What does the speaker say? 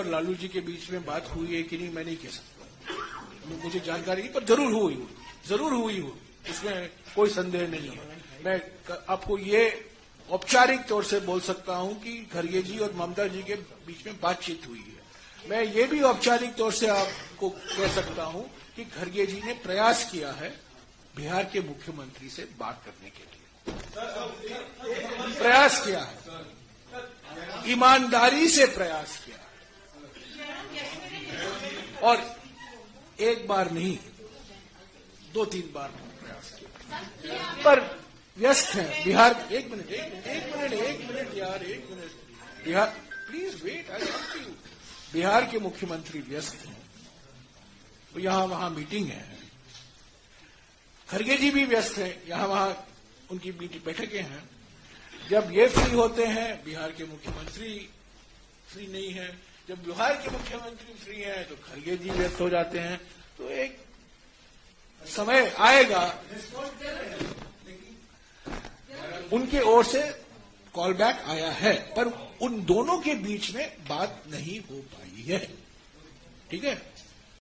लालू जी के बीच में बात हुई है कि नहीं मैं नहीं कह सकता, मुझे जानकारी नहीं, पर जरूर हुई, इसमें कोई संदेह नहीं है। मैं आपको ये औपचारिक तौर से बोल सकता हूं कि खरगे जी और ममता जी के बीच में बातचीत हुई है। मैं ये भी औपचारिक तौर से आपको कह सकता हूं कि खरगे जी ने प्रयास किया है बिहार के मुख्यमंत्री से बात करने के लिए, प्रयास किया है, ईमानदारी से प्रयास किया, और एक बार नहीं 2-3 बार प्रयास किया, पर व्यस्त है बिहार। एक मिनट यार, Bihar, please wait, I come to you. Bihar के मुख्यमंत्री व्यस्त हैं, तो यहां वहां मीटिंग है। खरगे जी भी व्यस्त हैं, यहां वहां उनकी बैठकें हैं। जब ये फ्री होते हैं, बिहार के मुख्यमंत्री फ्री नहीं है। जब बिहार के मुख्यमंत्री फ्री हैं, तो खरगे जी व्यस्त हो जाते हैं। तो एक समय आएगा, उनके ओर से कॉल बैक आया है, पर उन दोनों के बीच में बात नहीं हो पाई है। ठीक है।